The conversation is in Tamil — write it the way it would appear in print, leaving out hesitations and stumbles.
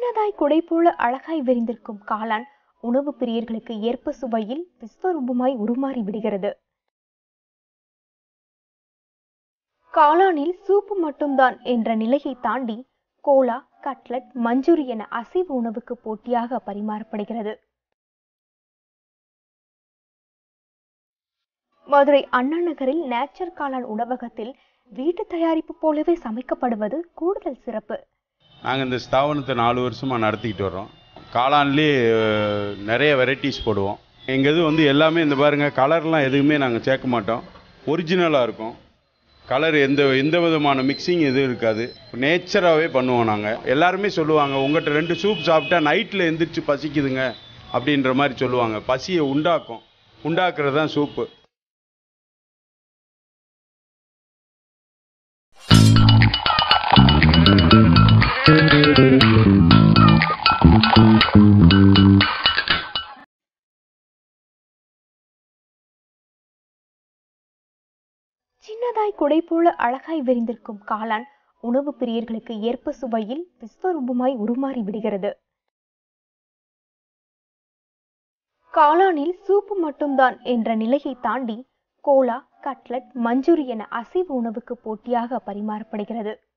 சின்னதாய் குடை போல அழகாய் விரிந்திருக்கும் காளான் உணவு பிரியர்களுக்கு ஏற்ப சுவையில் விஸ்வரூபமாய் உருமாறி விடுகிறது. காளானில் சூப்பு மட்டும்தான் என்ற நிலையை தாண்டி கோலா, கட்லட், மஞ்சூரி என அசைவ உணவுக்கு போட்டியாக பரிமாறப்படுகிறது. மதுரை அண்ணா நகரில் நேச்சர் காளான் உணவகத்தில் வீட்டு தயாரிப்பு போலவே சமைக்கப்படுவது கூடுதல் சிறப்பு. நாங்கள் இந்த ஸ்தாபனத்தை 4 வருஷமாக நடத்திக்கிட்டு வர்றோம். காளான்லேயே நிறைய வெரைட்டிஸ் போடுவோம். எங்கள் இது எல்லாமே இந்த பாருங்கள், கலர்லாம் எதுவுமே நாங்கள் சேர்க்க மாட்டோம். ஒரிஜினலாக இருக்கும். கலர் எந்த விதமான மிக்சிங் எதுவும் இருக்காது. நேச்சராகவே பண்ணுவோம். நாங்கள் எல்லாருமே சொல்லுவாங்க, உங்கள்கிட்ட 2 சூப் சாப்பிட்டா நைட்டில் எந்திரிச்சு பசிக்குதுங்க அப்படின்ற மாதிரி சொல்லுவாங்க. பசியை உண்டாக்குறது தான் சூப்பு. சின்னதாய் குடை போல அழகாய் விரிந்திருக்கும் காளான் உணவு பிரியர்களுக்கு ஏற்ப சுவையில் விஸ்வரூபமாய் உருமாறி விடுகிறது. காளானில் சூப்பு மட்டும்தான் என்ற நிலையை தாண்டி கோலா, கட்லட், மஞ்சூரி என அசைவ உணவுக்கு போட்டியாக பரிமாறப்படுகிறது.